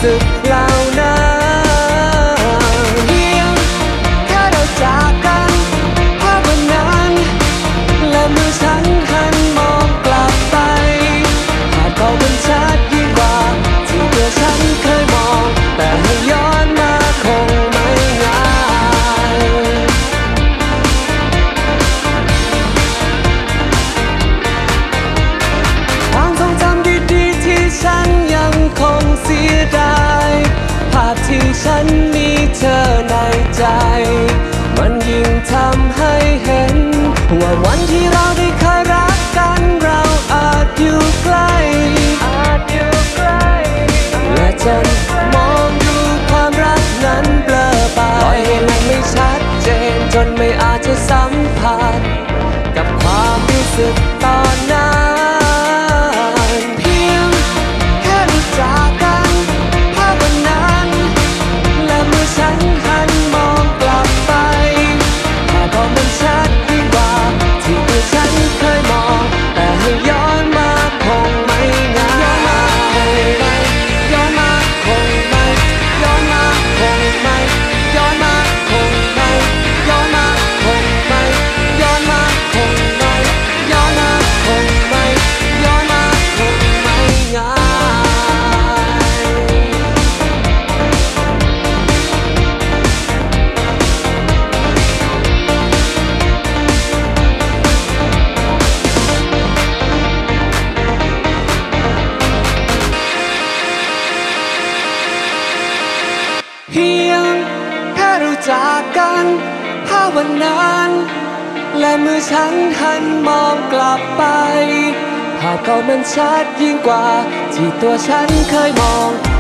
สึกเหล่านั้นเพียงแค่เราจากกันภาพวันนั้นและเมื่อฉันหันมองกลับไปภาพเก่ามันชัดยิ่งกว่าที่ตัวฉันเคยมองแต่ให้ย้อนมาคงไม่ง่ายความทรงจำดีๆที่ฉันยังคงเสียดายภาพที่ฉันมีเธอในใจมันยิ่งทำให้เห็นว่าวันที่เราได้เคยรักกันเราอาจอยู่ใกล้และจนมองดูความรักนั้นเบลอไปปล่อยให้มันไม่ชัดเจนจนไม่อาจจะสัมผัสกับความรู้สึกตอนนั้นเพียงแค่รู้จักกันภาพวันนั้นและเมื่อฉันหันมองกลับไปภาพก็มันชัดยิ่งกว่าที่ตัวฉันเคยมองแต่ให้ย้อนมาคงไม่ง่ายย้อนมาคงไม่ย้อนมาคงไม่ย้อนมาคงไม่ย้อนมาคงไม่ย้อนมาคงไม่ย้อนมาคงไม่ย้อนมาคงไม่ง่ายเพียงแค่รู้จักกันภาพวันนั้นและเมื่อฉันหันมองกลับไปภาพเก่ามันชัดยิ่งกว่าที่ตัวฉันเคยมอง